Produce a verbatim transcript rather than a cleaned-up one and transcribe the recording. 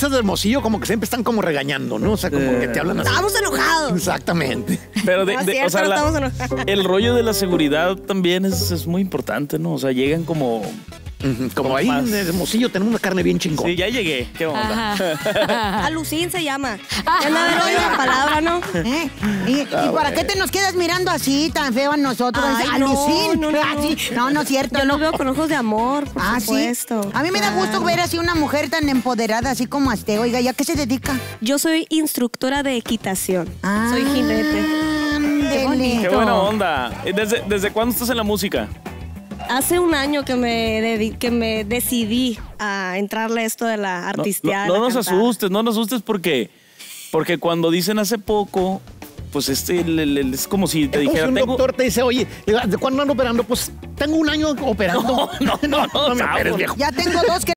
artistas de Hermosillo como que siempre están como regañando, ¿no? O sea, como eh, que te hablan así. Estamos enojados. Exactamente. Pero de, no, de, cierto, o sea, no la, estamos enojados. El rollo de la seguridad también es, es muy importante, ¿no? O sea, llegan como... Uh-huh. Como, como ahí más... en Hermosillo tenemos una carne bien chingona. Sí, ya llegué. ¿Qué onda? Alucín se llama. Es la la palabra, ¿no? ¿Eh? ¿Y, ah, ¿y para qué te nos quedas mirando así tan feo a nosotros? Ay, Alucín. No, no, no, no. no, no es cierto. Yo no. lo veo con ojos de amor, por ah, supuesto. ¿sí? A mí me da gusto ver así una mujer tan empoderada, así como a usted. Oiga, ¿y a qué se dedica? Yo soy instructora de equitación. Ah, soy jinete. Qué bonito. Qué buena onda. ¿Desde, ¿Desde cuándo estás en la música? Hace un año que me, dedi- que me decidí a entrarle a esto de la artisteada. No, no, no nos asustes, no nos asustes porque, porque cuando dicen hace poco, pues este el, el, es como si te es dijera... Como si un tengo... doctor te dice, oye, ¿de cuándo ando operando? Pues tengo un año operando. No, no, no, no, no, no me operes, viejo. Ya tengo dos que